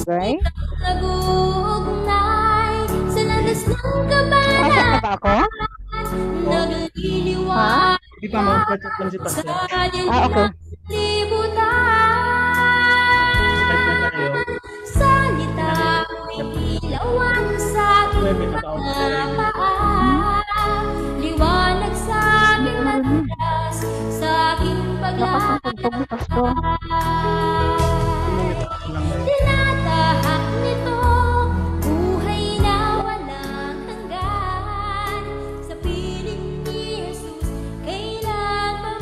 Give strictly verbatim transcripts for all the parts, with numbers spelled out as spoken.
barangay. Pasok na ba ako? Ha? Di pa mag-chat lang si Pastor. Ah, okay. Salita ilawan sa aking pagpapaan, liwanag sa aking madalas, sa aking paglalakad. Tinatahak nito buhay na walang hanggan, sa piling ni Jesus kailan pa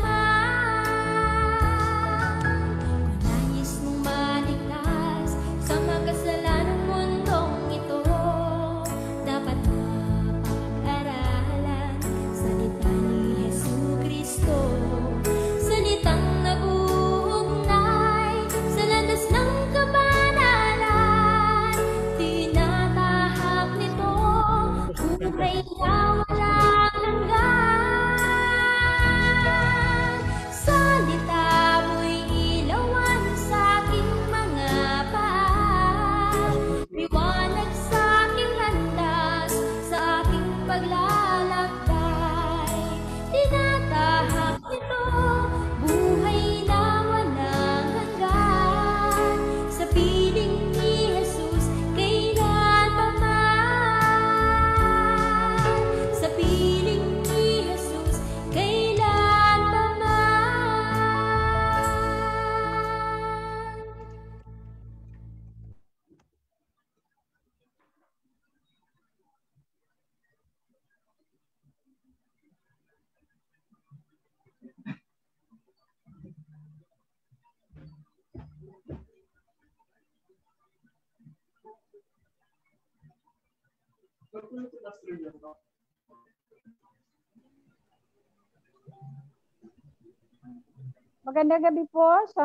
man. Kung nais mong maligtas sa magkasalanang mundong ito, dapat mapag-aralan salita ni Jesucristo, salitang nabuugnay sa landas ng kabanalan. Tinatahak nito buhay na walang hanggan. Salita mo'y ilawan sa aking mga paa, liwanag sa aking landas, sa aking paglalakbay. Tinatahak nito buhay na walang hanggan, sa piling ni Jesus kailan pa man, sa piling ni Jesus kailan pa man. Magandang gabi po sa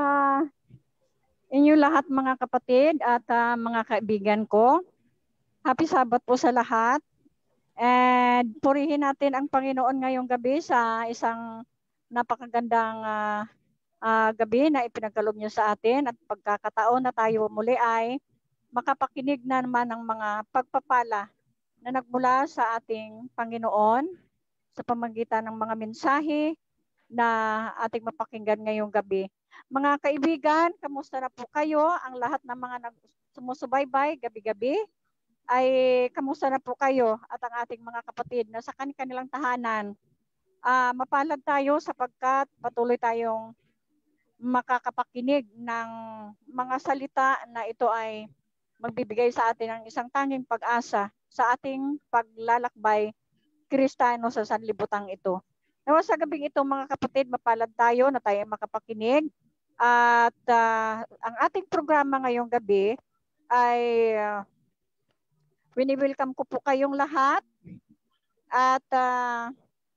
inyo lahat mga kapatid at ah, mga kaibigan ko. Happy Sabbath po sa lahat. And purihin natin ang Panginoon ngayong gabi sa isang napakagandang ah, ah, gabi na ipinagkaloob niyo sa atin, at pagkakataon na tayo muli ay makapakinig na naman ng mga pagpapala na nagmula sa ating Panginoon sa pamamagitan ng mga mensahe na ating mapakinggan ngayong gabi. Mga kaibigan, kamusta na po kayo? Ang lahat ng mga nag- sumusubaybay gabi-gabi ay kamusta na po kayo, at ang ating mga kapatid na sa kanilang tahanan. Ah, mapalad tayo sapagkat patuloy tayong makakapakinig ng mga salita na ito ay magbibigay sa atin ng isang tanging pag-asa sa ating paglalakbay Kristiyano sa sanlibutan ito. Nawa sa gabing ito mga kapatid, mapalad tayo na tayo makapakinig, at ah, ang ating programa ngayong gabi ay uh, wini-welcome ko po kayong lahat, at uh,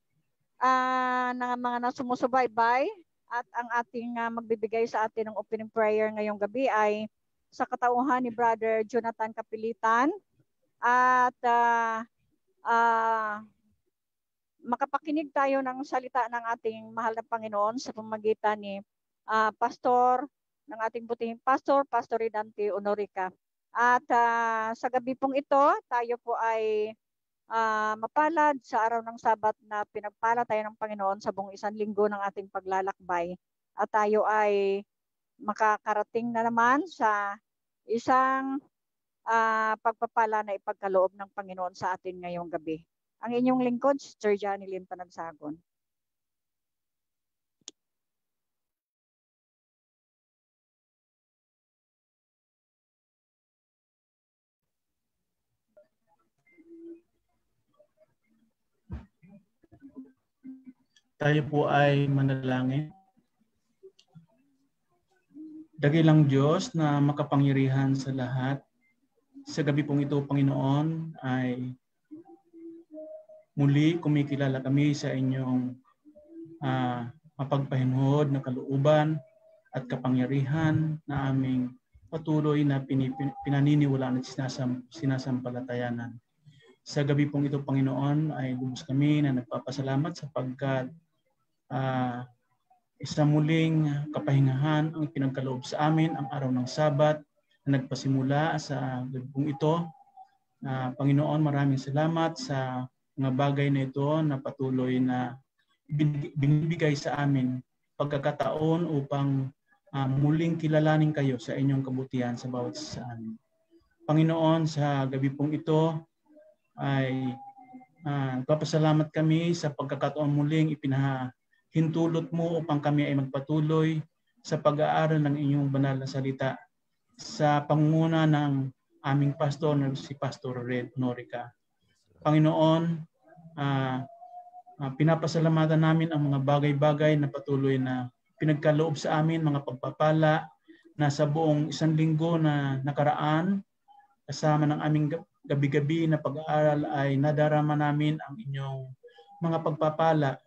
uh, ng mga nasumusubaybay, at ang ating uh, magbibigay sa atin ng opening prayer ngayong gabi ay sa katauhan ni Brother Jonathan Kapilitan, at uh, uh, makapakinig tayo ng salita ng ating mahal na Panginoon sa pamamagitan ni uh, Pastor, ng ating butihing Pastor, Pastor Redante Honorica. At uh, sa gabi pong ito, tayo po ay uh, mapalad sa araw ng Sabat na pinagpala tayo ng Panginoon sa buong isang linggo ng ating paglalakbay. At tayo ay makakarating na naman sa isang uh, pagpapala na ipagkaloob ng Panginoon sa atin ngayong gabi. Ang inyong lingkod, Sister Janilyn Panagsagon. Tayo po ay manalangin. Dakilang Diyos na makapangyarihan sa lahat, sa gabi pong ito, Panginoon, ay muli kumikilala kami sa inyong uh, mapagpahinhod na kalooban at kapangyarihan na aming patuloy na pinip- pinaniniwalaan at sinasam- sinasampalatayanan. Sa gabi pong ito, Panginoon, ay lubos kami na nagpapasalamat sapagkat uh, isa muling kapahingahan ang pinagkaloob sa amin ang araw ng Sabat na nagpasimula sa gabing ito. Uh, Panginoon, maraming salamat sa mga bagay na ito na patuloy na binibigay sa amin pagkakataon upang uh, muling kilalanin kayo sa inyong kabutihan sa bawat isa sa amin. Panginoon, sa gabi pong ito ay uh, papasalamat kami sa pagkakataon muling ipinahintulot mo upang kami ay magpatuloy sa pag-aaral ng inyong banal na salita sa pangunguna ng aming pastor na si Pastor Redante Honorica. Panginoon, uh, uh, pinapasalamatan namin ang mga bagay-bagay na patuloy na pinagkaloob sa amin, mga pagpapala na sa buong isang linggo na nakaraan, kasama ng aming gabi-gabi na pag-aaral ay nadarama namin ang inyong mga pagpapala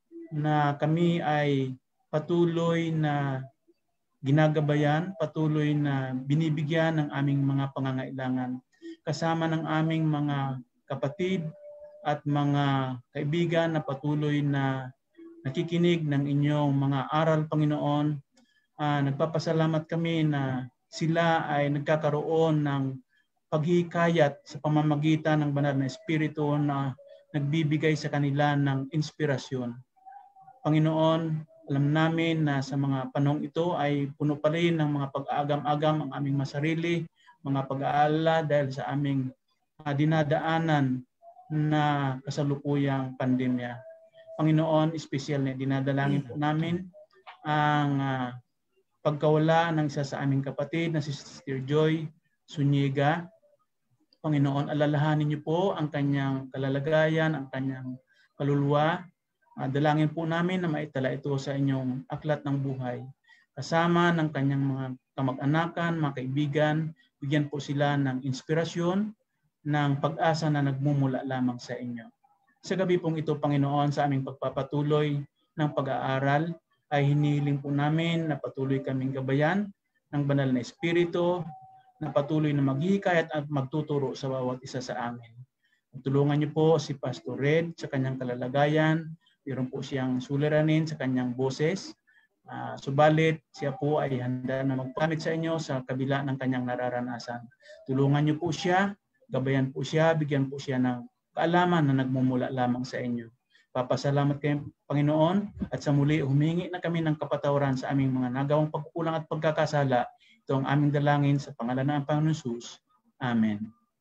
na kami ay patuloy na ginagabayan, patuloy na binibigyan ng aming mga pangangailangan. Kasama ng aming mga kapatid at mga kaibigan na patuloy na nakikinig ng inyong mga aral, Panginoon. Uh, nagpapasalamat kami na sila ay nagkakaroon ng paghikayat sa pamamagitan ng banal na Espiritu na nagbibigay sa kanila ng inspirasyon. Panginoon, alam namin na sa mga panahong ito ay puno pa rin ng mga pag-aagam-agam ang aming masarili, mga pag-aalala dahil sa aming uh, dinadaanan na kasalukuyang pandemya. Panginoon, espesyal na dinadalangin po namin ang uh, pagkawala ng isa sa aming kapatid na si Sister Joy Zuniga. Panginoon, alalahanin niyo po ang kanyang kalalagayan, ang kanyang kaluluwa. Uh, dalangin po namin na maitala ito sa inyong aklat ng buhay. Kasama ng kanyang mga kamag-anakan, mga kaibigan, bigyan po sila ng inspirasyon, ng pag-asa na nagmumula lamang sa inyo. Sa gabi pong ito, Panginoon, sa aming pagpapatuloy ng pag-aaral, ay hinihiling po namin na patuloy kaming gabayan ng banal na Espiritu, na patuloy na maghihikayat at magtuturo sa bawat isa sa amin. Tulungan niyo po si Pastor Red sa kanyang kalalagayan. Meron po siyang suliranin sa kanyang boses. Uh, subalit, siya po ay handa na magpamit sa inyo sa kabila ng kanyang nararanasan. Tulungan niyo po siya, gabayan po siya, bigyan po siya ng kaalaman na nagmumula lamang sa inyo. Papasalamat kayo, Panginoon, at sa muli humingi na kami ng kapatawaran sa aming mga nagawang pagkukulang at pagkakasala. Ito ang aming dalangin sa pangalan ng Panginoon Jesus. Amen.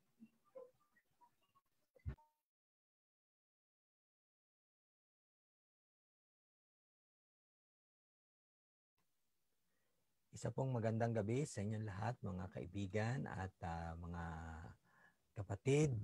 Isa pong magandang gabi sa inyong lahat, mga kaibigan at uh, mga kapatid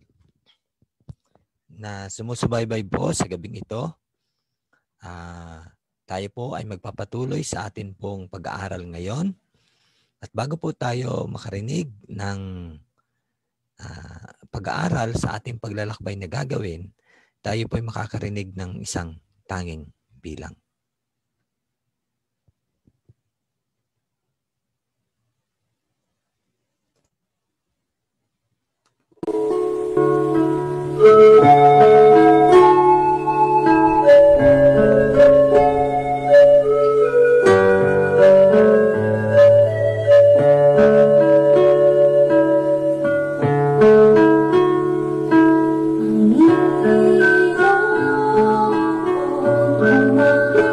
na sumusubaybay po sa gabing ito. Uh, tayo po ay magpapatuloy sa atin pong pag-aaral ngayon. At bago po tayo makarinig ng uh, pag-aaral sa ating paglalakbay na gagawin, tayo po ay makakarinig ng isang tanging bilang. Ang iyong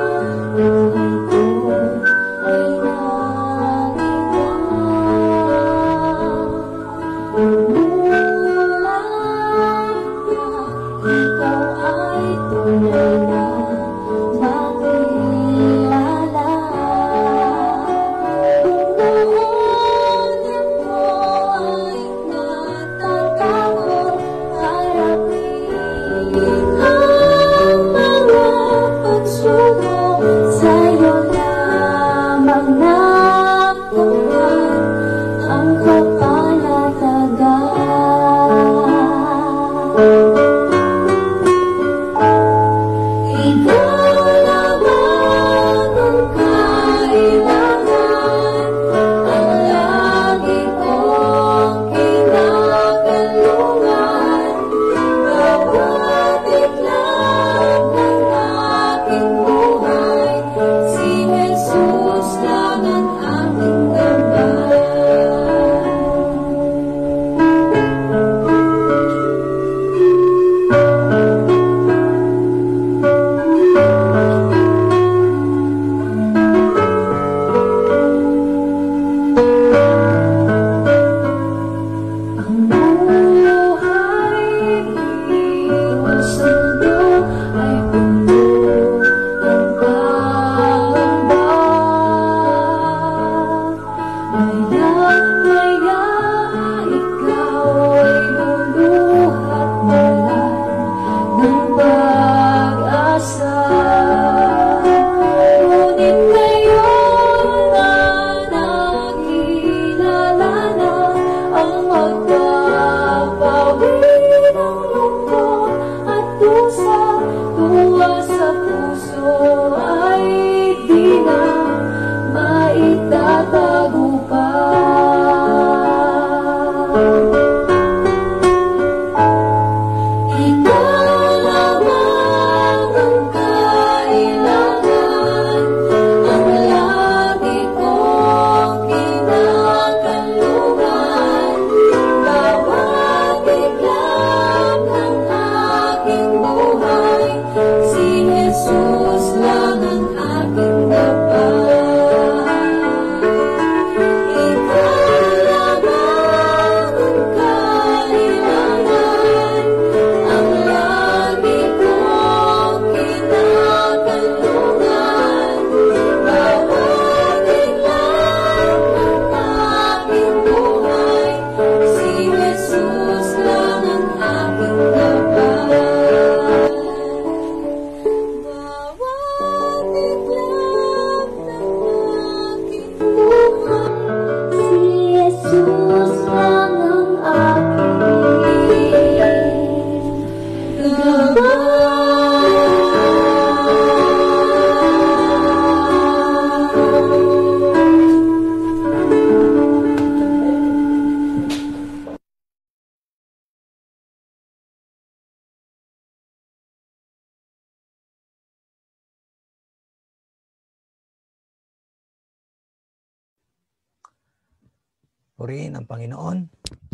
Purihin ang Panginoon.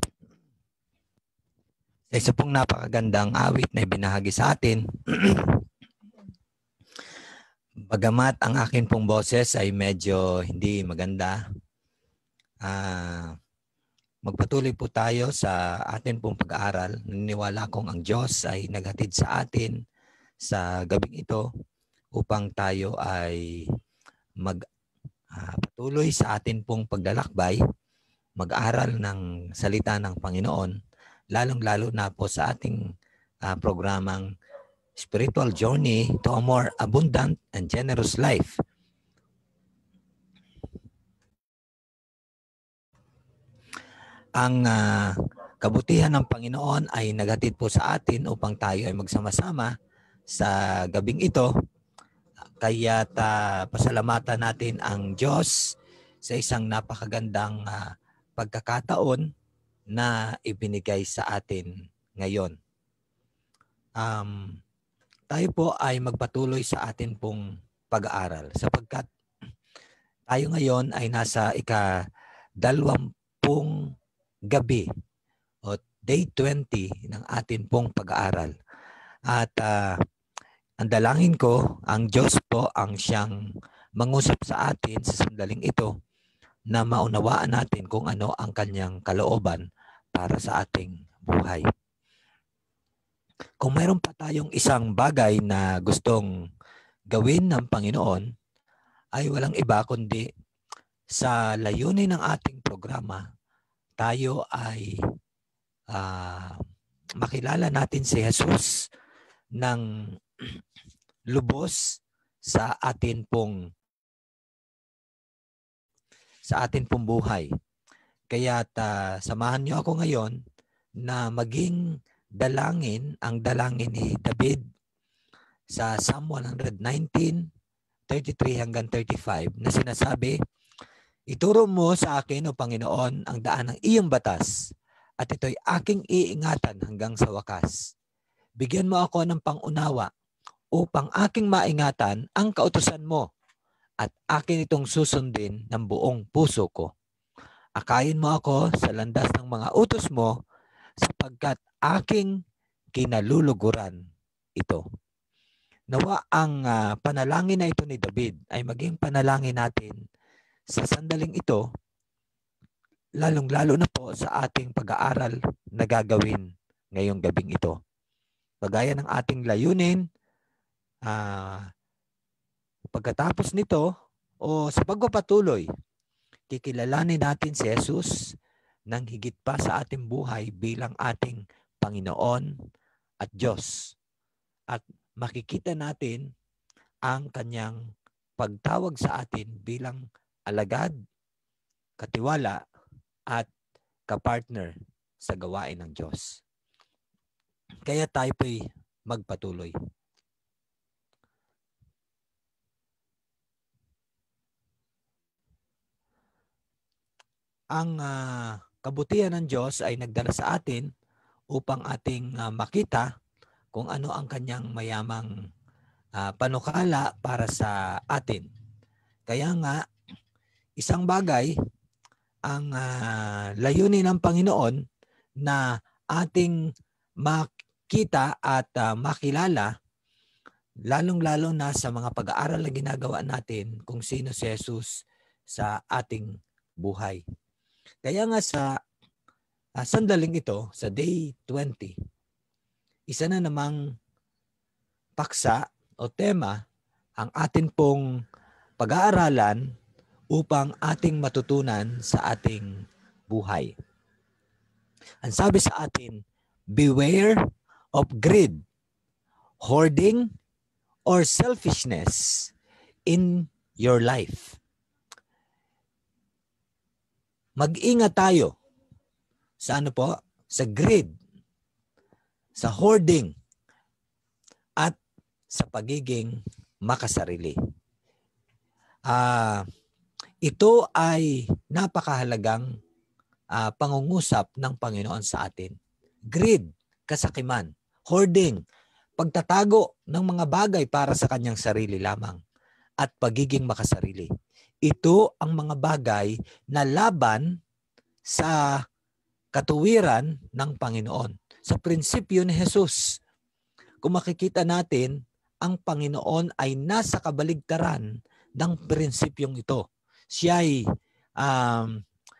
Sa isa pong napakagandang awit na ibinahagi sa atin, bagamat ang akin pong boses ay medyo hindi maganda, ah, magpatuloy po tayo sa atin pong pag-aaral. Naniniwala kong ang Diyos ay naghatid sa atin sa gabing ito upang tayo ay magpatuloy uh, sa atin pong paglalakbay, mag-aral ng salita ng Panginoon, lalong-lalo na po sa ating uh, programang Spiritual Journey to a More Abundant and Generous Life. Ang uh, kabutihan ng Panginoon ay naghatid po sa atin upang tayo ay magsama-sama sa gabing ito. Kaya ta pasalamatan natin ang Diyos sa isang napakagandang uh, pagkakataon na ibinigay sa atin ngayon. Um, tayo po ay magpatuloy sa atin pong pag-aaral sapagkat tayo ngayon ay nasa ika-dalawampung gabi o day twenty ng atin pong pag-aaral. At uh, ang dalangin ko, ang Diyos po ang siyang mangusap sa atin sa sandaling ito na maunawaan natin kung ano ang kanyang kalooban para sa ating buhay. Kung mayroon pa tayong isang bagay na gustong gawin ng Panginoon, ay walang iba kundi sa layunin ng ating programa, tayo ay uh, makilala natin si Jesus ng lubos sa atin pong sa atin pong buhay. Kaya uh, samahan niyo ako ngayon na maging dalangin ang dalangin ni David sa Psalm one nineteen, thirty-three hanggang thirty-five na sinasabi, "Ituro mo sa akin, O Panginoon, ang daan ng iyong batas at ito'y aking iingatan hanggang sa wakas. Bigyan mo ako ng pangunawa upang aking maingatan ang kautusan mo at akin itong susundin ng buong puso ko. Akayin mo ako sa landas ng mga utos mo sapagkat aking kinaluluguran ito." Nawa ang uh, panalangin na ito ni David ay maging panalangin natin sa sandaling ito, lalong-lalo na po sa ating pag-aaral na gagawin ngayong gabing ito. Kagaya ng ating layunin, uh, pagkatapos nito o sa pagpapatuloy, kikilalanin natin si Jesus ng higit pa sa ating buhay bilang ating Panginoon at Diyos. At makikita natin ang kanyang pagtawag sa atin bilang alagad, katiwala, at kapartner sa gawain ng Diyos. Kaya tayo po'y magpatuloy. Ang uh, kabutihan ng Diyos ay nagdala sa atin upang ating uh, makita kung ano ang kanyang mayamang uh, panukala para sa atin. Kaya nga, isang bagay ang uh, layunin ng Panginoon na ating makita at uh, makilala, lalong-lalo na sa mga pag-aaral na ginagawa natin kung sino si Jesus sa ating buhay. Kaya nga sa uh, sandaling ito, sa day twenty, isa na namang paksa o tema ang atin pong pag-aaralan upang ating matutunan sa ating buhay. Ang sabi sa atin, beware of greed, hoarding, or selfishness in your life. Mag-ingat tayo sa ano po? Sa greed, sa hoarding, at sa pagiging makasarili. Ah, uh, ito ay napakahalagang uh, pangungusap ng Panginoon sa atin. Greed, kasakiman. Hoarding, pagtatago ng mga bagay para sa kanyang sarili lamang. At pagiging makasarili. Ito ang mga bagay na laban sa katuwiran ng Panginoon, sa prinsipyo ni Jesus. Kung makikita natin, ang Panginoon ay nasa kabaligtaran ng prinsipyong ito. Siya ay um,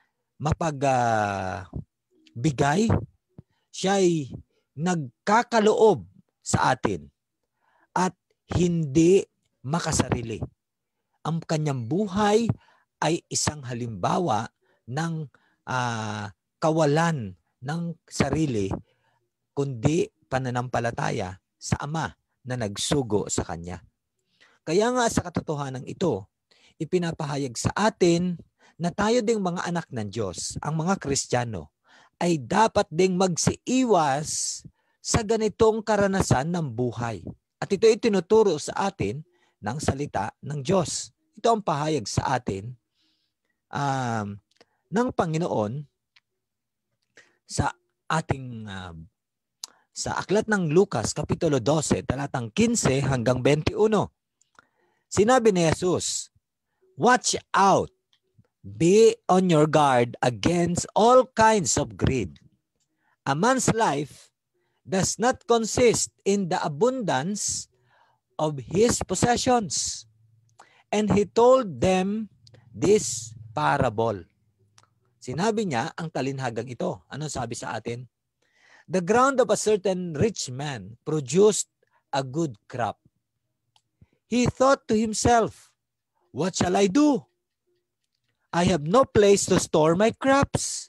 mapagbigay, uh, siya ay nagkakaloob sa atin at hindi makasarili. Ang kanyang buhay ay isang halimbawa ng uh, kawalan ng sarili, kundi pananampalataya sa Ama na nagsugo sa Kanya. Kaya nga sa katotohanan ito, ipinapahayag sa atin na tayo ding mga anak ng Diyos, ang mga Kristiyano, ay dapat ding magsiiwas sa ganitong karanasan ng buhay. At ito ay tinuturo sa atin ng salita ng Diyos. Ito ang pahayag sa atin um, ng Panginoon sa ating uh, sa aklat ng Lucas, Kapitulo twelve, talatang fifteen hanggang twenty-one. Sinabi ni Jesus, "Watch out, be on your guard against all kinds of greed. A man's life does not consist in the abundance of his possessions." And he told them this parable. Sinabi niya ang talinhagang ito. Ano sabi sa atin? "The ground of a certain rich man produced a good crop. He thought to himself, 'What shall I do? I have no place to store my crops.'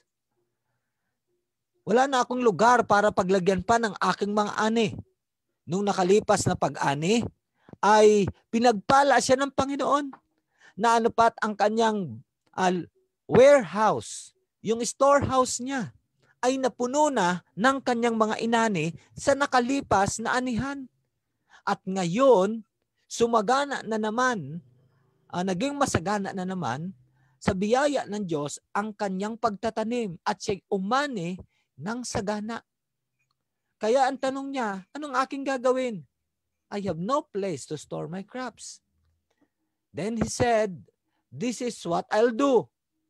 Wala na akong lugar para paglagyan pa ng aking mga ani. Nung nakalipas na pag-ani, ay pinagpala siya ng Panginoon na anupat ang kanyang uh, warehouse, yung storehouse niya, ay napuno na ng kanyang mga inani sa nakalipas na anihan. At ngayon, sumagana na naman, uh, naging masagana na naman sa biyaya ng Diyos ang kanyang pagtatanim at siya'y umani ng sagana. Kaya ang tanong niya, anong aking gagawin? I have no place to store my crops. Then he said, this is what I'll do.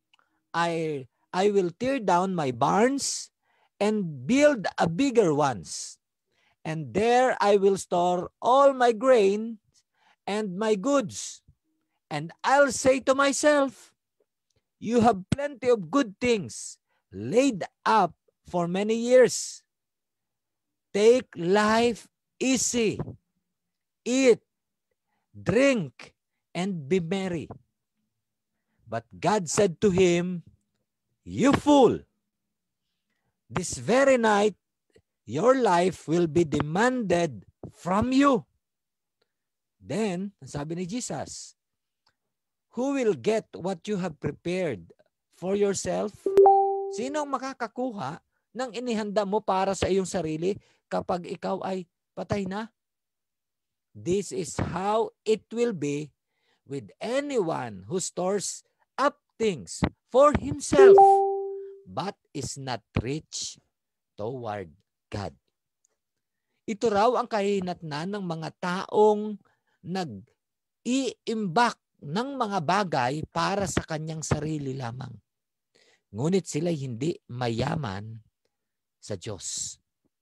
I, I will tear down my barns and build a bigger ones. And there I will store all my grain and my goods. And I'll say to myself, you have plenty of good things laid up for many years. Take life easy. Eat, drink, and be merry. But God said to him, you fool, this very night your life will be demanded from you. Then, sabi ni Jesus, who will get what you have prepared for yourself? Sino ang makakakuha ng inihanda mo para sa iyong sarili kapag ikaw ay patay na? This is how it will be with anyone who stores up things for himself but is not rich toward God. Ito raw ang kahinatnan ng mga taong nag-iimbak ng mga bagay para sa kanyang sarili lamang. Ngunit sila'y hindi mayaman sa Diyos.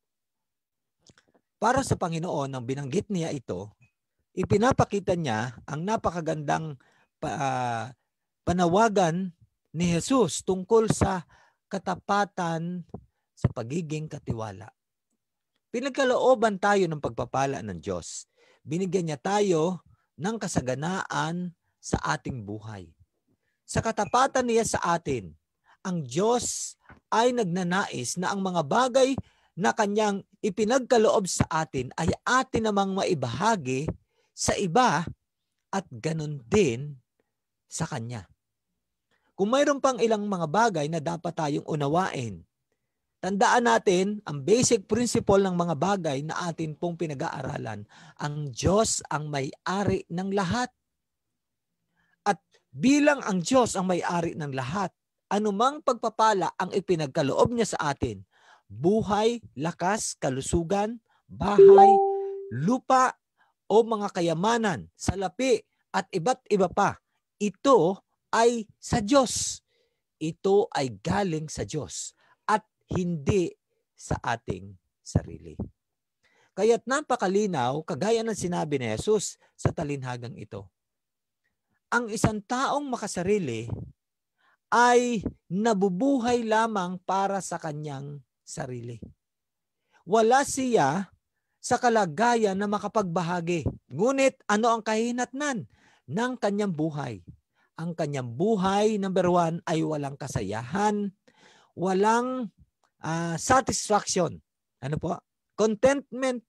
Para sa Panginoon, nang binanggit niya ito, ipinapakita niya ang napakagandang uh, panawagan ni Jesus tungkol sa katapatan sa pagiging katiwala. Pinagkalooban tayo ng pagpapala ng Diyos. Binigyan niya tayo ng kasaganaan sa ating buhay. Sa katapatan niya sa atin, ang Diyos ay nagnanais na ang mga bagay na kanyang ipinagkaloob sa atin ay atin namang maibahagi sa iba at ganun din sa Kanya. Kung mayroon pang ilang mga bagay na dapat tayong unawain, tandaan natin ang basic principle ng mga bagay na atin pong pinag-aaralan. Ang Diyos ang may-ari ng lahat. At bilang ang Diyos ang may-ari ng lahat, anumang pagpapala ang ipinagkaloob niya sa atin, buhay, lakas, kalusugan, bahay, lupa, o mga kayamanan, salapi, at iba't iba pa, ito ay sa Diyos. ito ay galing sa Diyos at hindi sa ating sarili. Kaya't napakalinaw, kagaya ng sinabi ni Jesus sa talinhagang ito. Ang isang taong makasarili ay nabubuhay lamang para sa kanyang sarili. Wala siya sa kalagayan na makapagbahagi. Ngunit ano ang kahinatnan ng kanyang buhay? Ang kanyang buhay, number one, ay walang kasayahan, walang uh, satisfaction. Ano po? Contentment.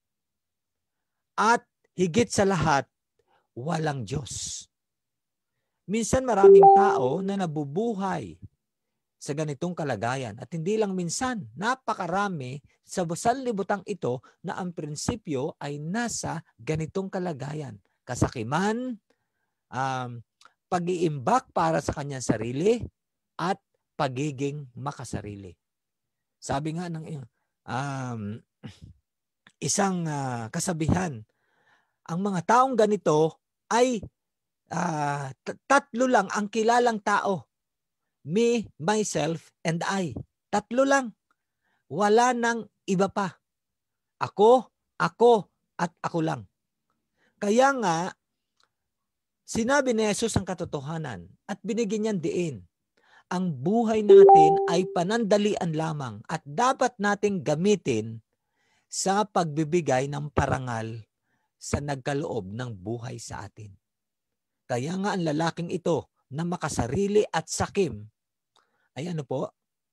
At higit sa lahat, walang Diyos. Minsan maraming tao na nabubuhay sa ganitong kalagayan. At hindi lang minsan, napakarami sa sanlibutang ito na ang prinsipyo ay nasa ganitong kalagayan. Kasakiman, um, pag-iimbak para sa kanyang sarili, at pagiging makasarili. Sabi nga ng um, isang uh, kasabihan, ang mga taong ganito ay uh, tatlo lang ang kilalang tao. Me, myself, and I. Tatlo lang. Wala nang iba pa. Ako, ako, at ako lang. Kaya nga, sinabi ni Jesus ang katotohanan at binigyan niyang diin. Ang buhay natin ay panandalian lamang at dapat nating gamitin sa pagbibigay ng parangal sa nagkaloob ng buhay sa atin. Kaya nga ang lalaking ito na makasarili at sakim, ay ano po?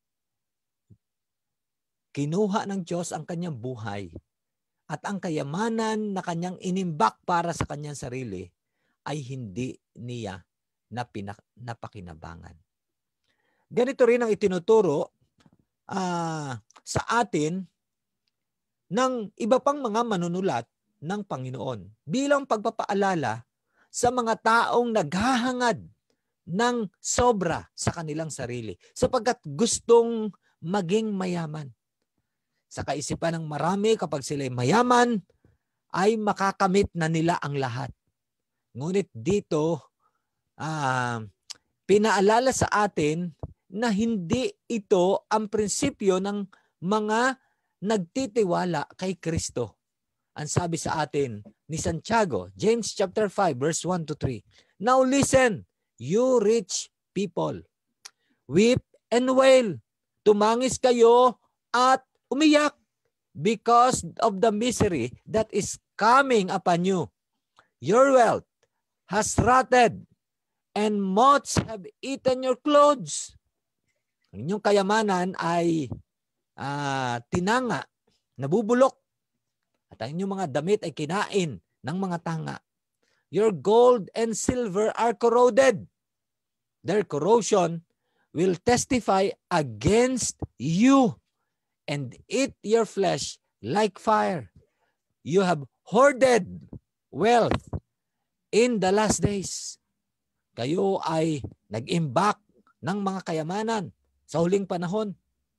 Kinuha ng Diyos ang kanyang buhay at ang kayamanan na kanyang inimbak para sa kanyang sarili ay hindi niya napinak- napakinabangan. Ganito rin ang itinuturo uh, sa atin ng iba pang mga manunulat ng Panginoon bilang pagpapaalala sa mga taong naghahangad ng sobra sa kanilang sarili sapagkat gustong maging mayaman. Sa kaisipan ng marami, kapag sila'y mayaman, ay makakamit na nila ang lahat. Ngunit dito, uh, pinaalala sa atin na hindi ito ang prinsipyo ng mga nagtitiwala kay Kristo. Ang sabi sa atin ni Santiago, James chapter five, verse one to three. Now listen, you rich people, weep and wail, tumangis kayo at umiyak because of the misery that is coming upon you. Your wealth has rotted and moths have eaten your clothes. Ang inyong kayamanan ay uh, tinanga, nabubulok, at ang inyong mga damit ay kinain ng mga tanga. Your gold and silver are corroded. Their corrosion will testify against you and eat your flesh like fire. You have hoarded wealth in the last days. Kayo ay nag-imbak ng mga kayamanan sa huling panahon.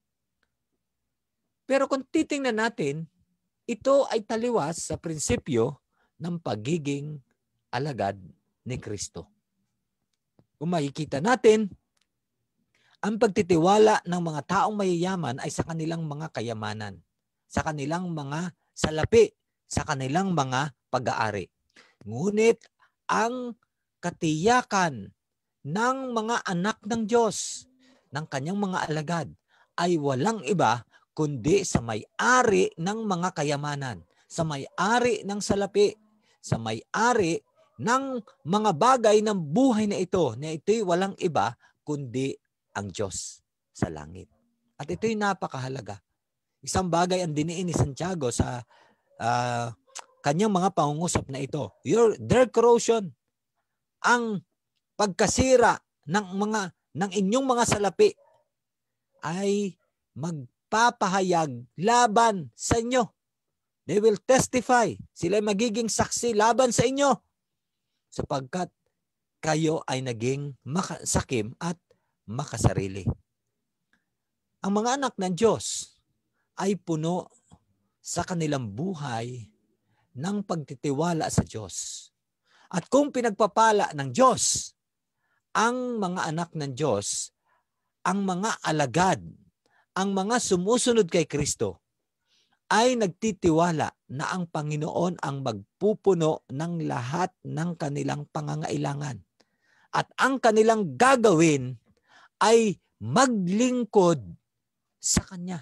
Pero kung titingnan natin, ito ay taliwas sa prinsipyo ng pagiging alagad ni Kristo. Kung makikita natin, ang pagtitiwala ng mga taong mayayaman ay sa kanilang mga kayamanan, sa kanilang mga salapi, sa kanilang mga pag-aari. Ngunit ang katiyakan ng mga anak ng Diyos, ng kanyang mga alagad, ay walang iba kundi sa may-ari ng mga kayamanan, sa may-ari ng salapi, sa may-ari ng mga bagay ng buhay na ito, na ito'y walang iba kundi ang Diyos sa langit. At ito'y napakahalaga. Isang bagay ang diniin ni Santiago sa uh, kanyang mga pangungusap na ito. Your, their corrosion, ang pagkasira ng mga ng inyong mga salapi ay magpapahayag laban sa inyo. They will testify. Sila magiging saksi laban sa inyo sapagkat kayo ay naging makasakim at makasarili. Ang mga anak ng Diyos ay puno sa kanilang buhay ng pagtitiwala sa Diyos. At kung pinagpapala ng Diyos ang mga anak ng Diyos, ang mga alagad, ang mga sumusunod kay Kristo, ay nagtitiwala na ang Panginoon ang magpupuno ng lahat ng kanilang pangangailangan. At ang kanilang gagawin ay maglingkod sa Kanya.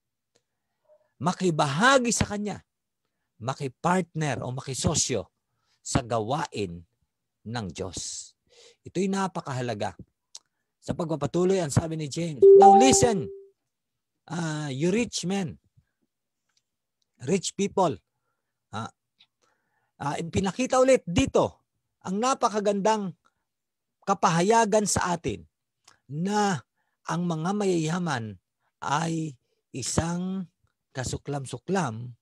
Makibahagi sa Kanya. Makipartner o makisosyo sa gawain ng Diyos. Ito'y napakahalaga. Sa pagpapatuloy, ang sabi ni James, now listen, uh, you rich men, rich people. Uh, uh, pinakita ulit dito ang napakagandang kapahayagan sa atin na ang mga mayayaman ay isang kasuklam-suklam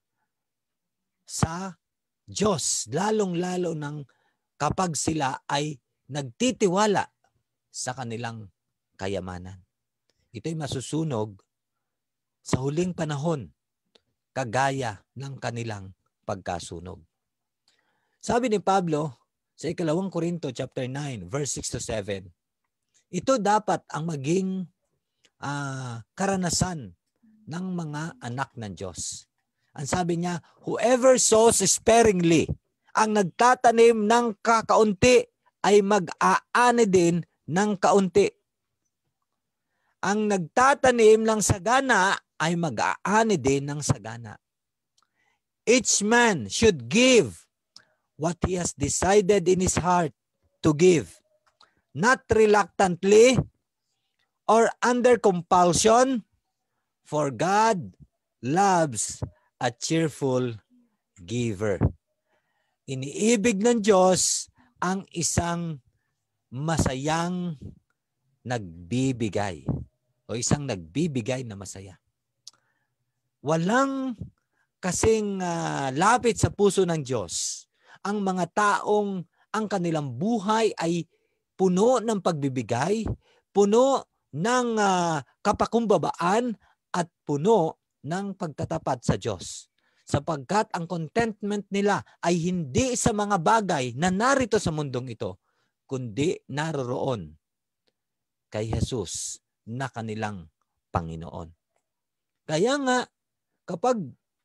sa Diyos, lalong-lalo ng kapag sila ay nagtitiwala sa kanilang kayamanan. Ito'y masusunog sa huling panahon, kagaya ng kanilang pagkasunog. Sabi ni Pablo sa ikalawang Korinto chapter nine, verse six to seven, ito dapat ang maging uh, karanasan ng mga anak ng Diyos. Ang sabi niya, whoever sows sparingly, ang nagtatanim ng kakaunti ay mag-aani din ng kaunti. Ang nagtatanim ng sagana ay mag-aani din ng sagana. Each man should give what he has decided in his heart to give, not reluctantly or under compulsion, for God loves a cheerful giver. Iniibig ng Diyos ang isang masayang nagbibigay o isang nagbibigay na masaya. Walang kasing uh, lapit sa puso ng Diyos ang mga taong ang kanilang buhay ay puno ng pagbibigay, puno ng uh, kapakumbabaan at puno ng pagtatapat sa Diyos. Sapagkat ang contentment nila ay hindi sa mga bagay na narito sa mundong ito, kundi naroroon kay Jesus na kanilang Panginoon. Kaya nga, kapag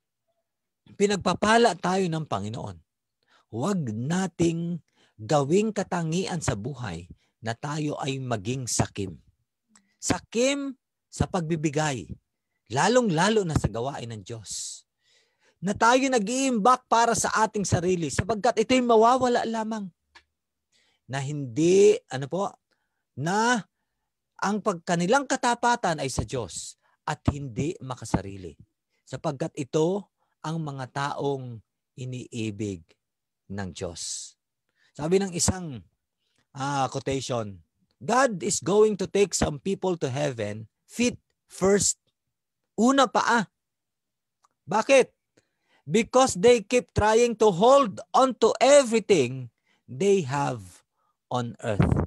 pinagpapala tayo ng Panginoon, huwag nating gawing katangian sa buhay na tayo ay maging sakim. Sakim sa pagbibigay, lalong-lalo na sa gawain ng Diyos. Na tayo nag-iimbak para sa ating sarili sapagkat ito'y mawawala lamang. Na hindi, ano po, na ang pagkanilang katapatan ay sa Diyos at hindi makasarili. Sapagkat ito ang mga taong iniibig ng Diyos. Sabi ng isang uh, quotation, God is going to take some people to heaven feet first. Una pa ah. Bakit? Because they keep trying to hold on to everything they have on earth.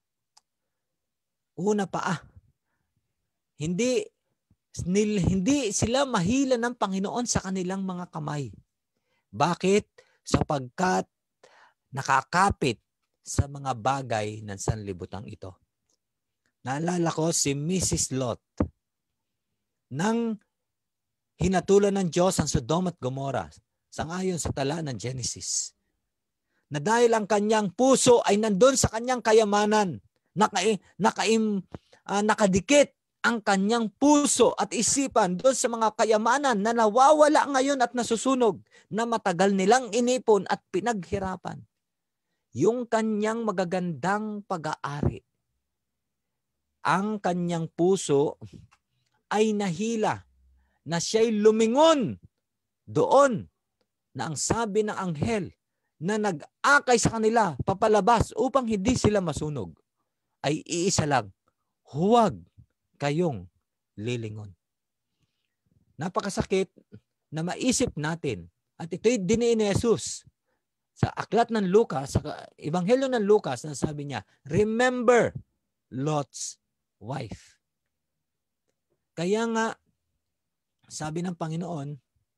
Una pa ah. Hindi, nil, hindi sila mahila ng Panginoon sa kanilang mga kamay. Bakit? Sapagkat nakakapit sa mga bagay ng sanlibutang ito. Naalala ko si Missus Lot. Nang hinatulan ng Diyos ang Sodom at Gomorrah, sangayon sa tala ng Genesis, na dahil ang kanyang puso ay nandun sa kanyang kayamanan, naka, naka, uh, nakadikit ang kanyang puso at isipan doon sa mga kayamanan na nawawala ngayon at nasusunog, na matagal nilang inipon at pinaghirapan. Yung kanyang magagandang pag-aari, ang kanyang puso ay nahila na siya'y lumingon doon na ang sabi ng anghel na nag-akay sa kanila papalabas upang hindi sila masunog ay iisa lang, huwag kayong lilingon. Napakasakit na maisip natin at ito'y diniin ni Jesus sa aklat ng Lucas, sa Ebanghelyo ng Lucas na sabi niya, remember Lot's wife. Kaya nga, sabi ng Panginoon,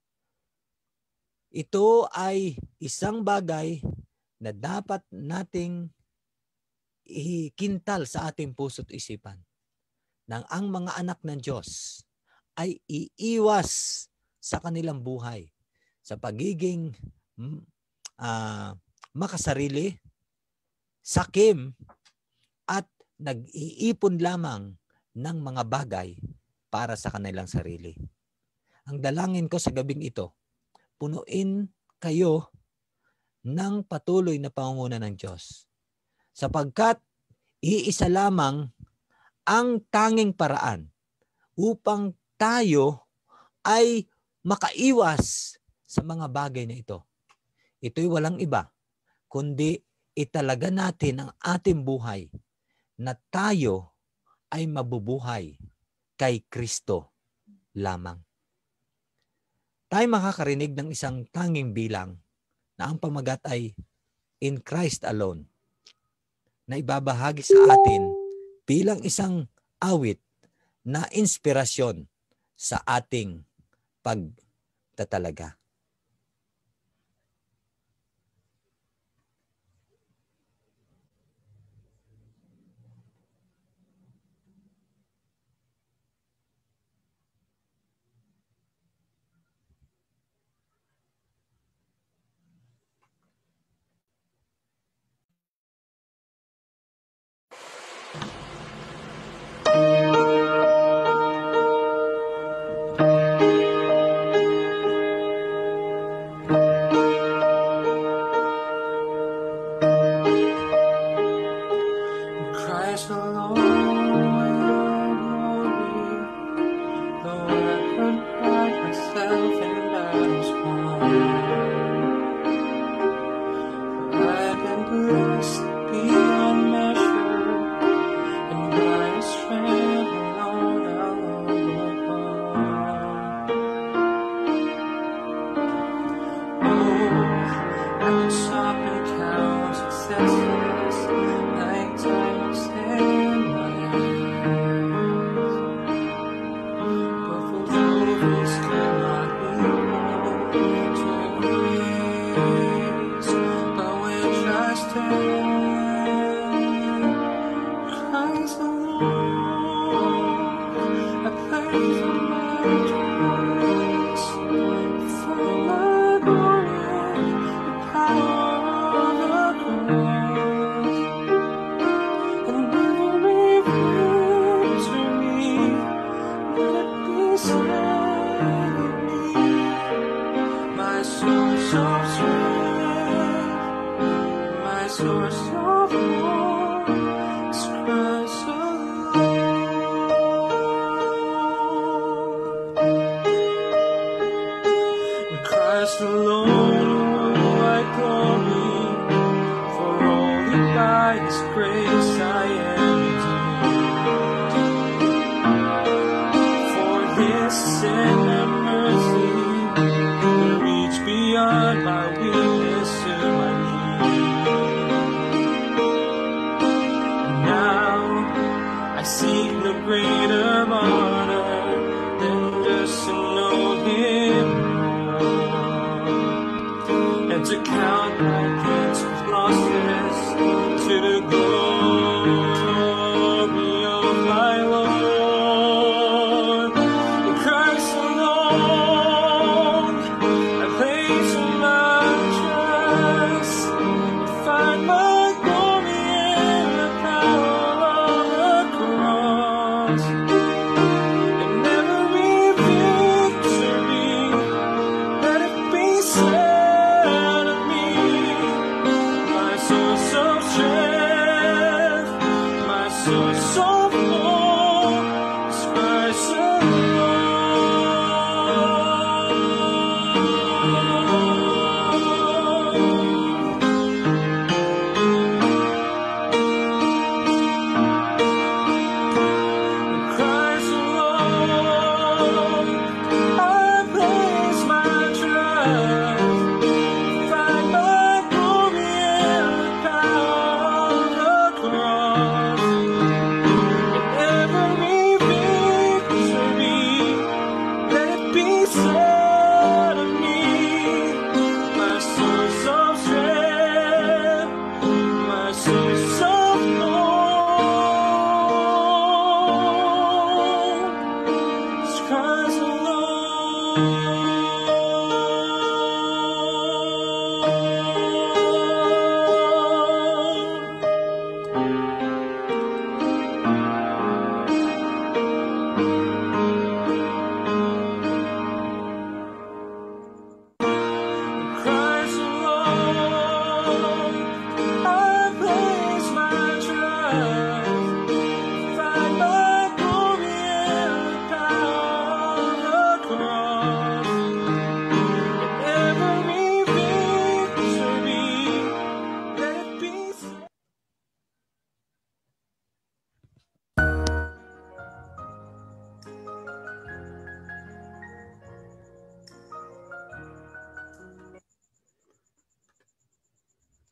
ito ay isang bagay na dapat nating ikintal sa ating puso't isipan. ng ang mga anak ng Diyos ay iiwas sa kanilang buhay sa pagiging uh, makasarili, sakim, at nag-iipon lamang ng mga bagay para sa kanilang sarili. Ang dalangin ko sa gabing ito, punuin kayo ng patuloy na pangunguna ng Diyos. Sapagkat iisa lamang ang tanging paraan upang tayo ay makaiwas sa mga bagay na ito. Ito'y walang iba, kundi italaga natin ang ating buhay na tayo ay mabubuhay kay Kristo lamang. Tayo makakarinig ng isang tanging bilang na ang pamagat ay in Christ alone, na ibabahagi sa atin bilang isang awit na inspirasyon sa ating pagtatalaga. Source of strength.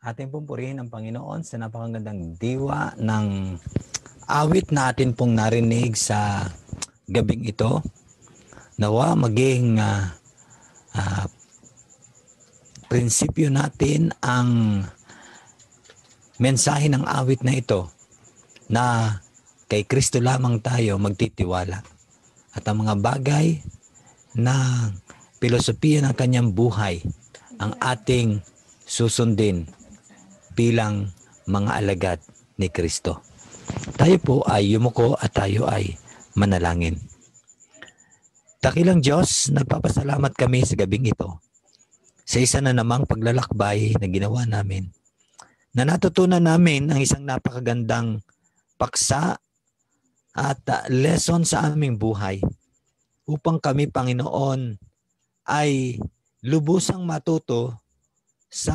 Ating pong purihin ang Panginoon sa napakagandang diwa ng awit na atin pong narinig sa gabing ito. Nawa maging uh, uh, prinsipyo natin ang mensahe ng awit na ito na kay Kristo lamang tayo magtitiwala. At ang mga bagay na filosofiya ng kanyang buhay ang ating susundin bilang mga alagad ni Kristo. Tayo po ay yumuko at tayo ay manalangin. Dakilang Diyos, nagpapasalamat kami sa gabing ito sa isa na namang paglalakbay na ginawa namin, na natutunan namin ang isang napakagandang paksa at uh, lesson sa aming buhay upang kami, Panginoon, ay lubusang matuto sa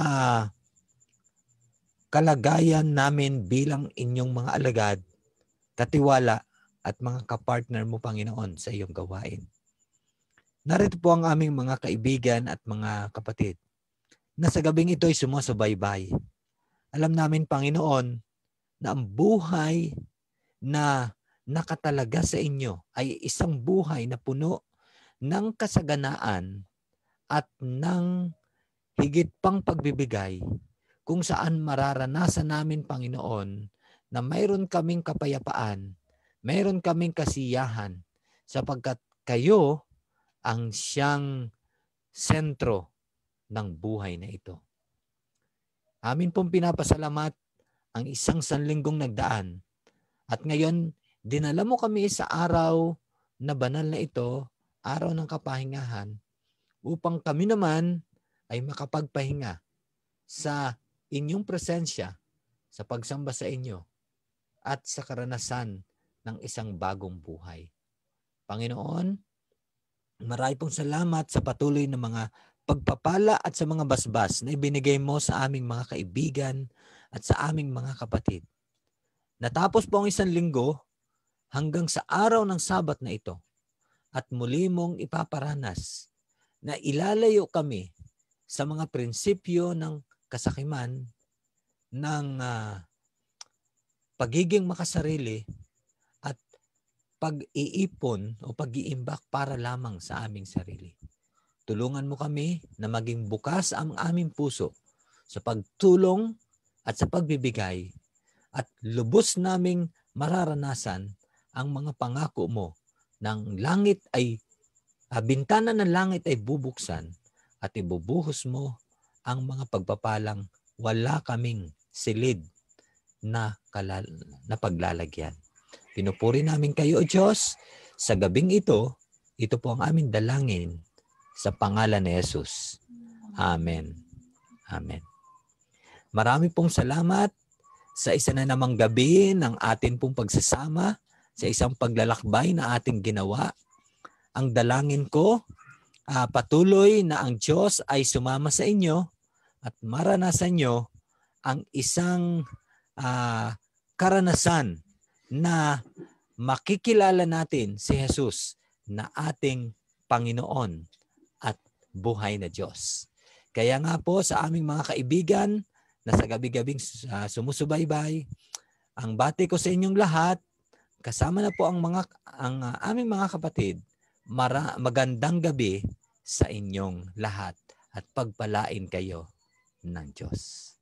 kalagayan namin bilang inyong mga alagad, katiwala at mga kapartner mo, Panginoon, sa iyong gawain. Narito po ang aming mga kaibigan at mga kapatid na sa gabing ito ay sumusubaybay. Alam namin, Panginoon, na ang buhay na nakatalaga sa inyo ay isang buhay na puno ng kasaganaan at ng higit pang pagbibigay, kung saan mararanasan namin, Panginoon, na mayroon kaming kapayapaan, mayroon kaming kasiyahan, sapagkat kayo ang siyang sentro ng buhay na ito. Amin pong pinapasalamat ang isang sanlinggong nagdaan. At ngayon, dinala mo kami sa araw na banal na ito, araw ng kapahingahan, upang kami naman ay makapagpahinga sa inyong presensya, sa pagsamba sa inyo, at sa karanasan ng isang bagong buhay. Panginoon, marami pong salamat sa patuloy na mga pagpapala at sa mga basbas na ibinigay mo sa aming mga kaibigan at sa aming mga kapatid. Natapos po ang isang linggo hanggang sa araw ng Sabat na ito at muli mong ipaparanas na ilalayo kami sa mga prinsipyo ng kasakiman, ng uh, pagiging makasarili at pag-iipon o pag-iimbak para lamang sa aming sarili. Tulungan mo kami na maging bukas ang aming puso sa pagtulong at sa pagbibigay at lubos naming mararanasan ang mga pangako mo ng langit ay, uh, bintana ng langit ay bubuksan at ibubuhos mo ang mga pagpapalang wala kaming silid na, kalal- na paglalagyan. Pinupuri namin kayo, O Diyos, sa gabing ito. Ito po ang aming dalangin sa pangalan ni Jesus. Amen. Amen. Marami pong salamat sa isa na namang gabi ng atin pong pagsasama sa isang paglalakbay na ating ginawa. Ang dalangin ko, uh, patuloy na ang Diyos ay sumama sa inyo at maranasan nyo ang isang uh, karanasan na makikilala natin si Jesus na ating Panginoon at buhay na Diyos. Kaya nga po sa aming mga kaibigan na sa gabi-gabing uh, sumusubaybay, ang bati ko sa inyong lahat, kasama na po ang mga ang uh, aming mga kapatid, mara, magandang gabi sa inyong lahat at pagpalain kayo ng Diyos.